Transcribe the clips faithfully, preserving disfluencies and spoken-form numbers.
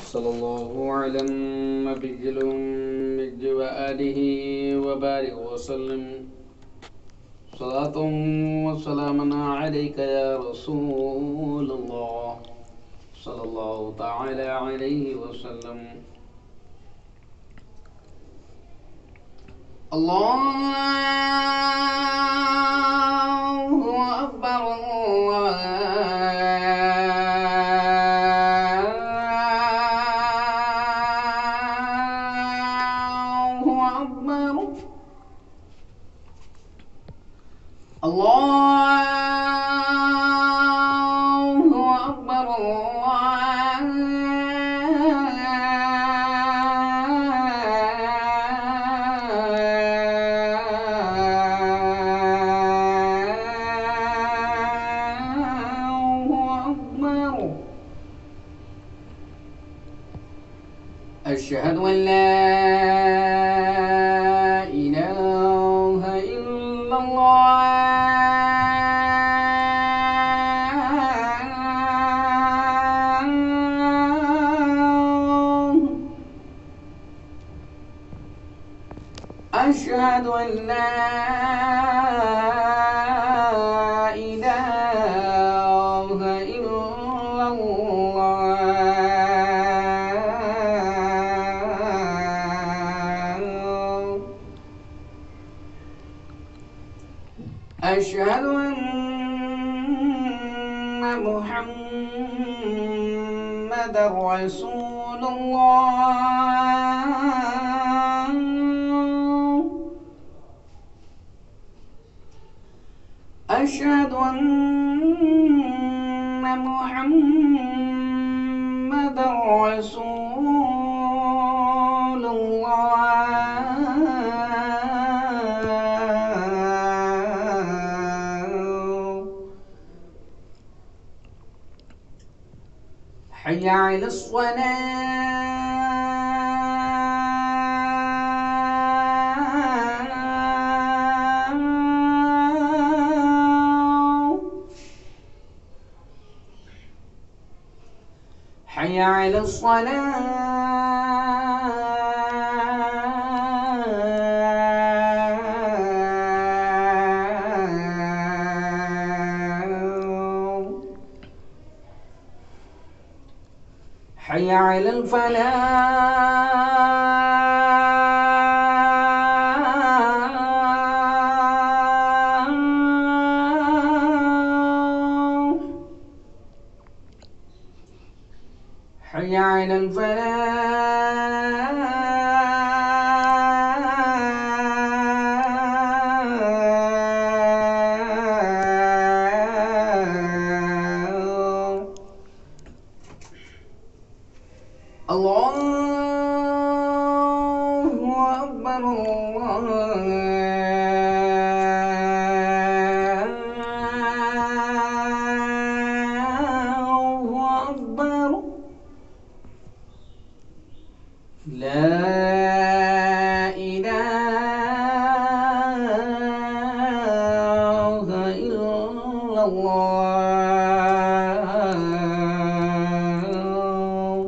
صلى الله على النبي الأمي وآله وبارك وسلم صلاة وسلاما عليك يا رسول الله صلى الله تعالى عليه وسلم. الله أكبر الله أكبر الله أكبر أشهد أن لا إله إلا الله أشهد أن لا إله إلا الله أشهد أن محمدا رسول الله أشهد أن محمدا رسول الله. حي على الصلاة حي على الصلاة حي على الفلاح حي على الفلاح الله أكبر الله أكبر لا إله إلا الله.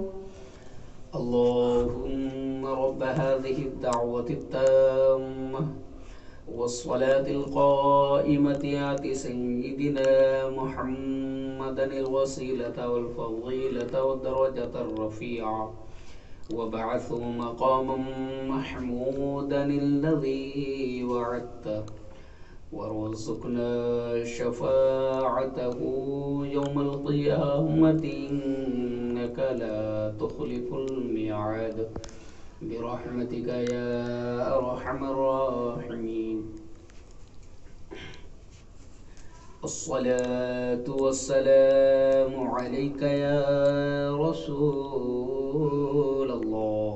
اللهم رب هذه الدعوة التامة والصلاة القائمة آت سيدنا محمدا الوسيلة والفضيلة والدرجة الرفيعة وابعثه مقاما محمودا الذي وعدته وارزقنا شفاعته يوم القيامة إنك لا تخلف الميعاد برحمتك يا أرحم الراحمين. الصلاة والسلام عليك يا رسول الله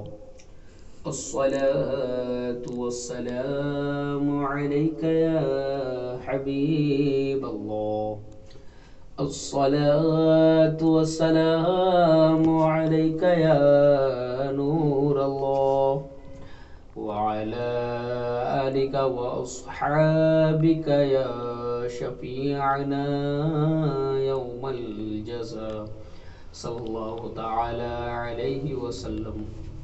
الصلاة والسلام عليك يا حبيب الله الصلاة والسلام عليك يا نور الله وعلى آلك وأصحابك يا شفيعنا يوم الجزاء सल्लल्लाहु ताला अलैहि वसल्लम।